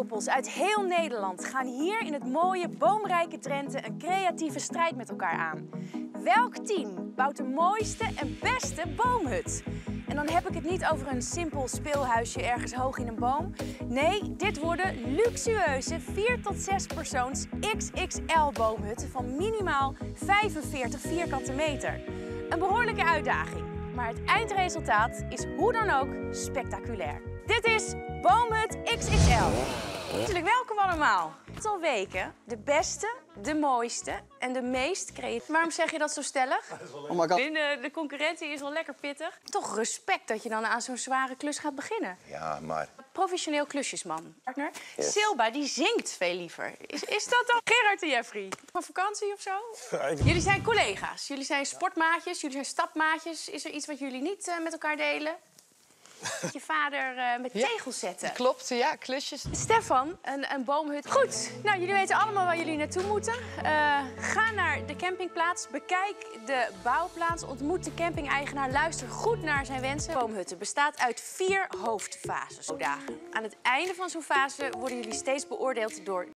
boomkoppels uit heel Nederland gaan hier in het mooie boomrijke Drenthe een creatieve strijd met elkaar aan. Welk team bouwt de mooiste en beste boomhut? En dan heb ik het niet over een simpel speelhuisje ergens hoog in een boom. Nee, dit worden luxueuze 4 tot 6 persoons XXL boomhutten van minimaal 45 vierkante meter. Een behoorlijke uitdaging, maar het eindresultaat is hoe dan ook spectaculair. Dit is Boomhut XXL. Natuurlijk welkom allemaal. Al weken de beste, de mooiste en de meest creatieve. Waarom zeg je dat zo stellig? Oh my God. De concurrentie is wel lekker pittig. Toch respect dat je dan aan zo'n zware klus gaat beginnen. Ja, maar... Professioneel klusjesman. Partner. Yes. Silba, die zingt veel liever. Is dat dan Gerard en Jeffrey? Van vakantie of zo? Jullie zijn collega's. Jullie zijn sportmaatjes. Jullie zijn stapmaatjes. Is er iets wat jullie niet met elkaar delen? Je vader met tegels zetten. Klopt, ja, klusjes. Stefan, een boomhut. Goed, nou, jullie weten allemaal waar jullie naartoe moeten. Ga naar de campingplaats, bekijk de bouwplaats, ontmoet de camping-eigenaar, luister goed naar zijn wensen. Boomhutten bestaat uit 4 hoofdfases. Aan het einde van zo'n fase worden jullie steeds beoordeeld door